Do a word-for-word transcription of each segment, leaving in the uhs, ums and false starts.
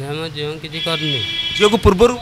ଆମ ଝିଅ କିଛି କରିନି। ଝିଅକୁ ପୂର୍ବରୁ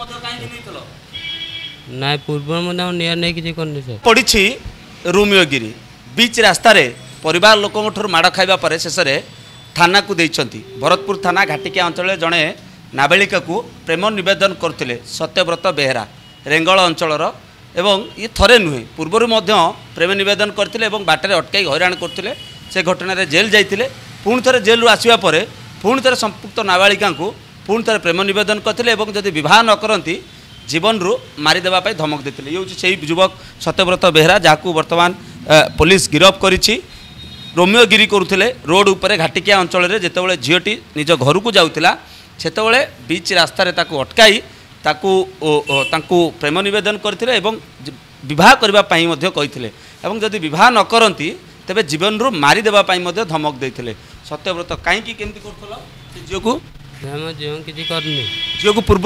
ନାଇଁ ପୂର୍ବରୁ ମଧ୍ୟ ନିଆଁ ନେଇ କିଛି କରିନି ସାର୍। ପଡ଼ିଛି ରୋମିଓଗିରି ବିଚ୍ ରାସ୍ତାରେ ପରିବାର ଲୋକଙ୍କଠାରୁ ମାଡ଼ ଖାଇବା ପରେ ଶେଷରେ ଥାନାକୁ ଦେଇଛନ୍ତି। ଭରତପୁର ଥାନା ଘାଟିକିଆ ଅଞ୍ଚଳରେ ଜଣେ ନାବାଳିକାକୁ ପ୍ରେମ ନିବେଦନ କରୁଥିଲେ ସତ୍ୟବ୍ରତ ବେହେରା ରେଙ୍ଗଳ ଅଞ୍ଚଳର ଏବଂ ଇଏ ଥରେ ନୁହେଁ ପୂର୍ବରୁ ମଧ୍ୟ ପ୍ରେମ ନିବେଦନ କରିଥିଲେ ଏବଂ ବାଟରେ ଅଟକାଇ ହଇରାଣ କରୁଥିଲେ। ସେ ଘଟଣାରେ ଜେଲ୍ ଯାଇଥିଲେ। ପୁଣି ଥରେ ଜେଲ୍ରୁ ଆସିବା ପରେ ପୁଣି ଥରେ ସମ୍ପୃକ୍ତ ନାବାଳିକାଙ୍କୁ ପୁଣି ଥରେ ପ୍ରେମ ନିବେଦନ କରିଥିଲେ ଏବଂ ଯଦି ବିବାହ ନ କରନ୍ତି ଜୀବନରୁ ମାରିଦେବା ପାଇଁ ଧମକ ଦେଇଥିଲେ। ଇଏ ହେଉଛି ସେହି ଯୁବକ ସତ୍ୟବ୍ରତ ବେହେରା ଯାହାକୁ ବର୍ତ୍ତମାନ पुलिस गिरफ करिछि। रोमियोगिरी करुले रोड उपरे घाटिकिया अंचल जितेबाला झीटी निज घर को जाऊला सेतबले बीच रास्तार अटकाई ताकू प्रेम नवेदन करते विवाह करने कही जदि विवाह न करती तेरे जीवन रू मारिदेवाई धमक देते। सत्यव्रत कहीं केमती कर झील को किसी करनी झील को पूर्व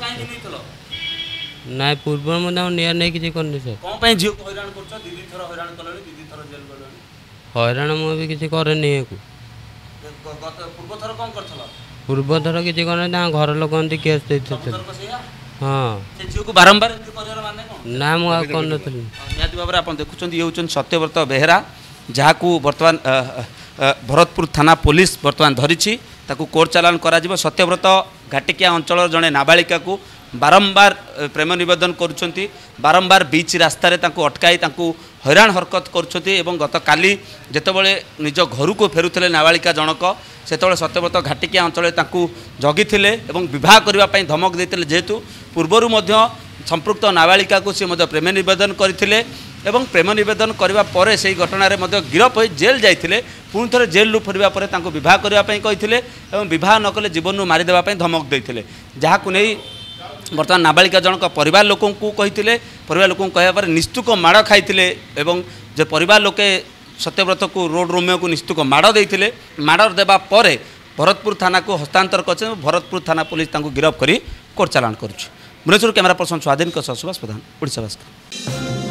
ना पूर्व निया नहीं किसी करनी सर कौन झील को हैरान कर दीदी थर हैरान कले दीदी थर जेल गले हैरान मुझे किसी करनी पूर्व थर कौन कर पूर्व थर किसी करना घर लोक केस देते हाँ झील को बारंबार ना मुझे कर निहती भाव में आप देखुं ये हूँ सत्यव्रत बेहेरा जहाँ को बर्तमान भरतपुर थाना पुलिस बर्तमान धरी कोर्ट चालान करा सत्यव्रत घाटिकिया अंचल जड़े नाबालिका को बारंबार प्रेम नवेदन करुँच बारंबार बीच रास्तार अटकाई हैरान हरकत करुँच गत काली जितेबाला निज घर को फेरुले नाबालिका जनक से सत्यव्रत घाटिकिया अंचल जगी बह करने धमक देते जेहेतु पूर्वर संपृक्त नाबालिका को सी प्रेम नवेदन करते प्रेम नवेदन करने पर से घटना गिरफ हो जेल जाते पुणी थे जेलू फेरवा बह करने कही बह नकले जीवन मारिदेवाई धमक देते जहाँ को नहीं बर्तमान नाबालिका जनक परिवार लोक कही परिवार लोक कहपर निस्तुक माड़ खाई जो परिवार लोके सत्यव्रत को रोड रोमियो को निस्तुक माड़ देते माड़ देवा पर भरतपुर थाना को हस्तांतर कर भरतपुर थाना पुलिस गिरफ कर कोर्ट चालान कर भुवनेश्वर कैमरा पर्सन स्वाधीन सुभाष प्रधान ओडिशा भास्कर।